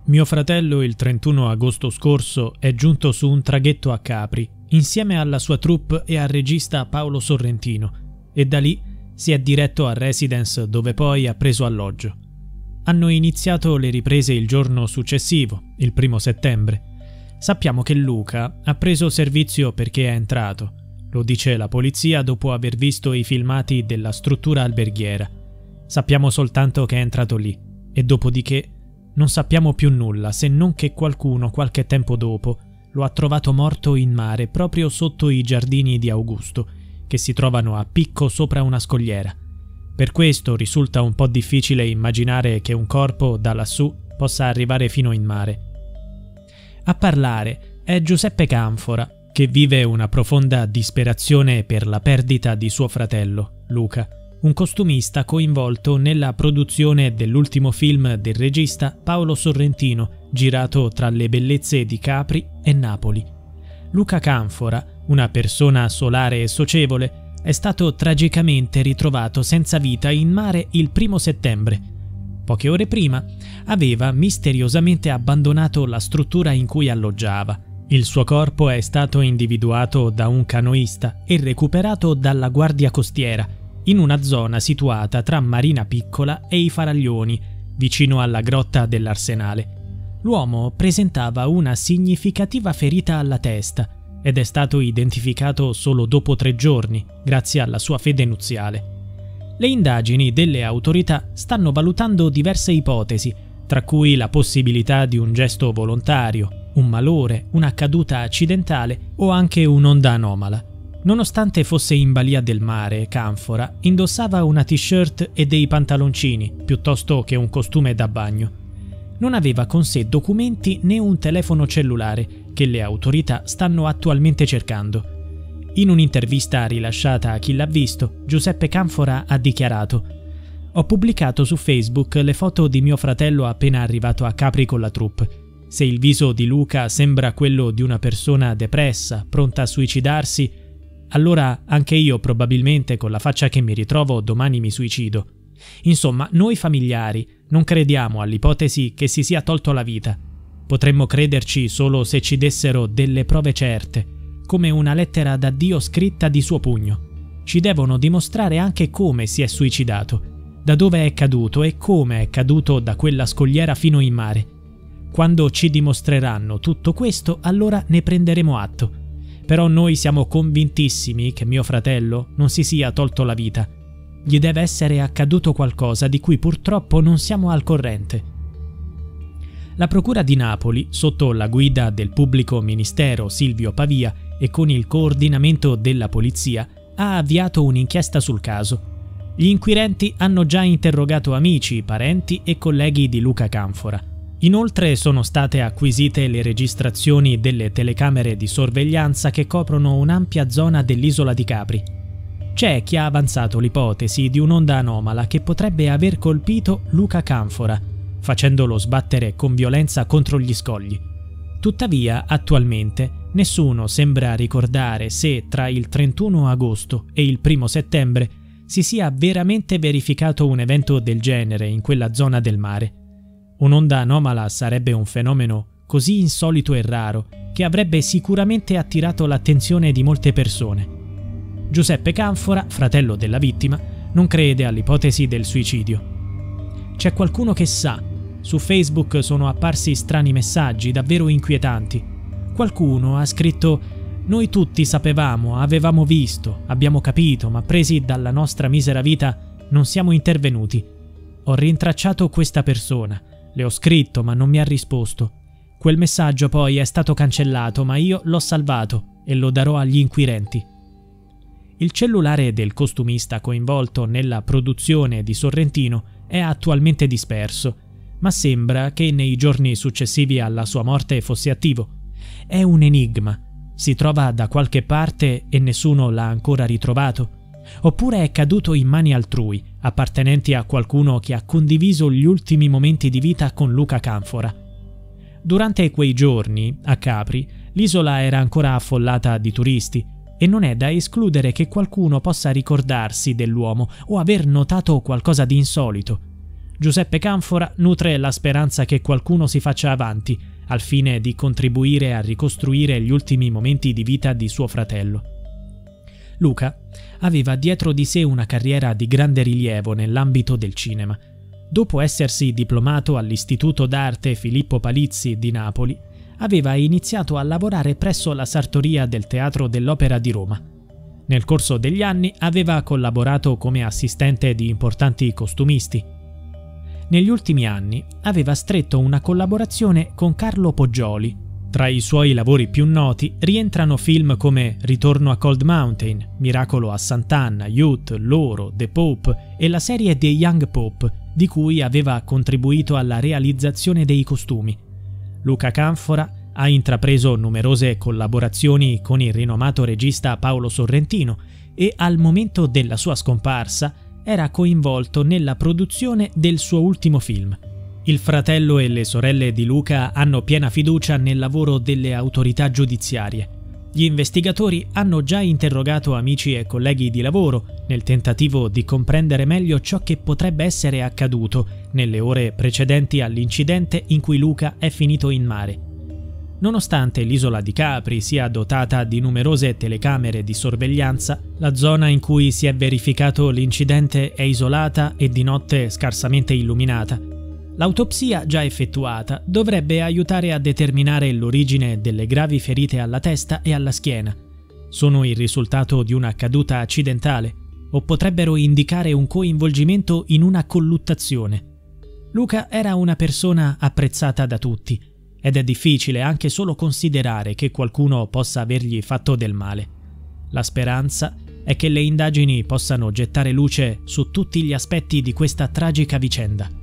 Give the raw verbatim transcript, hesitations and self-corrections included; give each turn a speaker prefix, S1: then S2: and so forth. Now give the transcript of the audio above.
S1: Mio fratello il trentuno agosto scorso è giunto su un traghetto a Capri insieme alla sua troupe e al regista Paolo Sorrentino e da lì si è diretto a Residence dove poi ha preso alloggio. Hanno iniziato le riprese il giorno successivo, il primo settembre. Sappiamo che Luca ha preso servizio perché è entrato. Lo dice la polizia dopo aver visto i filmati della struttura alberghiera. Sappiamo soltanto che è entrato lì e dopodiché non sappiamo più nulla se non che qualcuno qualche tempo dopo lo ha trovato morto in mare proprio sotto i giardini di Augusto, che si trovano a picco sopra una scogliera. Per questo risulta un po' difficile immaginare che un corpo da lassù possa arrivare fino in mare. A parlare è Giuseppe Canfora, che vive una profonda disperazione per la perdita di suo fratello, Luca, un costumista coinvolto nella produzione dell'ultimo film del regista Paolo Sorrentino, girato tra le bellezze di Capri e Napoli. Luca Canfora, una persona solare e socievole, è stato tragicamente ritrovato senza vita in mare il primo settembre. Poche ore prima aveva misteriosamente abbandonato la struttura in cui alloggiava. Il suo corpo è stato individuato da un canoista e recuperato dalla guardia costiera in una zona situata tra Marina Piccola e i Faraglioni, vicino alla grotta dell'Arsenale. L'uomo presentava una significativa ferita alla testa ed è stato identificato solo dopo tre giorni, grazie alla sua fede nuziale. Le indagini delle autorità stanno valutando diverse ipotesi, tra cui la possibilità di un gesto volontario, un malore, una caduta accidentale o anche un'onda anomala. Nonostante fosse in balia del mare, Canfora indossava una t-shirt e dei pantaloncini, piuttosto che un costume da bagno. Non aveva con sé documenti né un telefono cellulare, che le autorità stanno attualmente cercando. In un'intervista rilasciata a Chi l'ha visto, Giuseppe Canfora ha dichiarato: «Ho pubblicato su Facebook le foto di mio fratello appena arrivato a Capri con la troupe. Se il viso di Luca sembra quello di una persona depressa, pronta a suicidarsi, allora anche io probabilmente con la faccia che mi ritrovo domani mi suicido. Insomma, noi familiari non crediamo all'ipotesi che si sia tolto la vita. Potremmo crederci solo se ci dessero delle prove certe, come una lettera d'addio scritta di suo pugno. Ci devono dimostrare anche come si è suicidato, da dove è caduto e come è caduto da quella scogliera fino in mare. Quando ci dimostreranno tutto questo, allora ne prenderemo atto. Però noi siamo convintissimi che mio fratello non si sia tolto la vita. Gli deve essere accaduto qualcosa di cui purtroppo non siamo al corrente». La Procura di Napoli, sotto la guida del pubblico ministero Silvio Pavia e con il coordinamento della polizia, ha avviato un'inchiesta sul caso. Gli inquirenti hanno già interrogato amici, parenti e colleghi di Luca Canfora. Inoltre sono state acquisite le registrazioni delle telecamere di sorveglianza che coprono un'ampia zona dell'isola di Capri. C'è chi ha avanzato l'ipotesi di un'onda anomala che potrebbe aver colpito Luca Canfora, facendolo sbattere con violenza contro gli scogli. Tuttavia, attualmente, nessuno sembra ricordare se tra il trentuno agosto e il primo settembre si sia veramente verificato un evento del genere in quella zona del mare. Un'onda anomala sarebbe un fenomeno così insolito e raro che avrebbe sicuramente attirato l'attenzione di molte persone. Giuseppe Canfora, fratello della vittima, non crede all'ipotesi del suicidio. C'è qualcuno che sa. Su Facebook sono apparsi strani messaggi davvero inquietanti. Qualcuno ha scritto: «Noi tutti sapevamo, avevamo visto, abbiamo capito, ma presi dalla nostra misera vita non siamo intervenuti. Ho rintracciato questa persona. Le ho scritto ma non mi ha risposto. Quel messaggio poi è stato cancellato ma io l'ho salvato e lo darò agli inquirenti». Il cellulare del costumista coinvolto nella produzione di Sorrentino è attualmente disperso, ma sembra che nei giorni successivi alla sua morte fosse attivo. È un enigma. Si trova da qualche parte e nessuno l'ha ancora ritrovato? Oppure è caduto in mani altrui, appartenenti a qualcuno che ha condiviso gli ultimi momenti di vita con Luca Canfora? Durante quei giorni, a Capri, l'isola era ancora affollata di turisti e non è da escludere che qualcuno possa ricordarsi dell'uomo o aver notato qualcosa di insolito. Giuseppe Canfora nutre la speranza che qualcuno si faccia avanti, al fine di contribuire a ricostruire gli ultimi momenti di vita di suo fratello. Luca aveva dietro di sé una carriera di grande rilievo nell'ambito del cinema. Dopo essersi diplomato all'Istituto d'Arte Filippo Palizzi di Napoli, aveva iniziato a lavorare presso la sartoria del Teatro dell'Opera di Roma. Nel corso degli anni aveva collaborato come assistente di importanti costumisti. Negli ultimi anni aveva stretto una collaborazione con Carlo Poggioli. Tra i suoi lavori più noti rientrano film come Ritorno a Cold Mountain, Miracolo a Sant'Anna, Youth, Loro, The Pope e la serie The Young Pope, di cui aveva contribuito alla realizzazione dei costumi. Luca Canfora ha intrapreso numerose collaborazioni con il rinomato regista Paolo Sorrentino e al momento della sua scomparsa era coinvolto nella produzione del suo ultimo film. Il fratello e le sorelle di Luca hanno piena fiducia nel lavoro delle autorità giudiziarie. Gli investigatori hanno già interrogato amici e colleghi di lavoro nel tentativo di comprendere meglio ciò che potrebbe essere accaduto nelle ore precedenti all'incidente in cui Luca è finito in mare. Nonostante l'isola di Capri sia dotata di numerose telecamere di sorveglianza, la zona in cui si è verificato l'incidente è isolata e di notte scarsamente illuminata. L'autopsia già effettuata dovrebbe aiutare a determinare l'origine delle gravi ferite alla testa e alla schiena. Sono il risultato di una caduta accidentale o potrebbero indicare un coinvolgimento in una colluttazione. Luca era una persona apprezzata da tutti ed è difficile anche solo considerare che qualcuno possa avergli fatto del male. La speranza è che le indagini possano gettare luce su tutti gli aspetti di questa tragica vicenda.